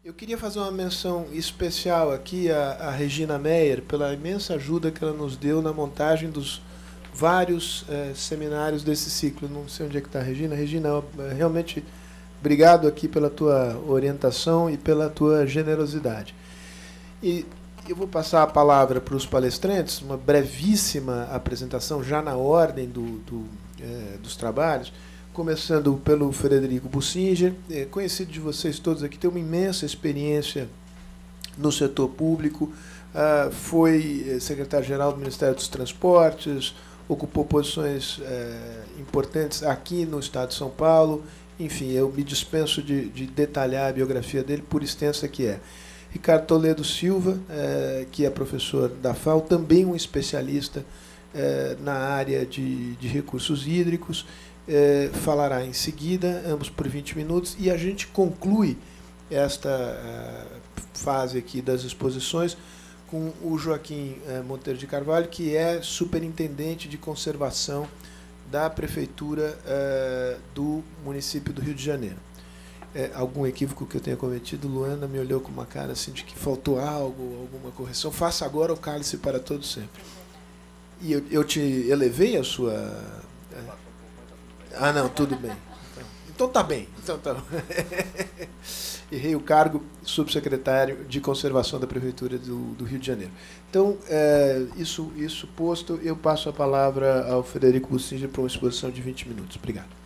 Eu queria fazer uma menção especial aqui à Regina Meyer, pela imensa ajuda que ela nos deu na montagem dos vários seminários desse ciclo. Não sei onde é que está a Regina. Regina, realmente, obrigado aqui pela tua orientação e pela tua generosidade. E eu vou passar a palavra para os palestrantes, uma brevíssima apresentação, já na ordem dos trabalhos, começando pelo Frederico Bussinger, conhecido de vocês todos aqui, tem uma imensa experiência no setor público, foi secretário-geral do Ministério dos Transportes, ocupou posições importantes aqui no Estado de São Paulo. Enfim, eu me dispenso de detalhar a biografia dele, por extensa que é. Ricardo Toledo Silva, que é professor da FAO, também um especialista na área de recursos hídricos, falará em seguida, ambos por 20 minutos, e a gente conclui esta fase aqui das exposições com o Joaquim Monteiro de Carvalho, que é superintendente de conservação da Prefeitura do município do Rio de Janeiro. Algum equívoco que eu tenha cometido, Luana me olhou com uma cara assim de que faltou algo, alguma correção. Faça agora o cálice para todos sempre. E eu te elevei a sua... Ah, não, tudo bem. Então tá bem. Então tá. Errei o cargo, subsecretário de Conservação da Prefeitura do Rio de Janeiro. Então, isso posto, eu passo a palavra ao Frederico Bussinger para uma exposição de 20 minutos. Obrigado.